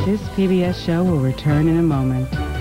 This PBS show will return in a moment.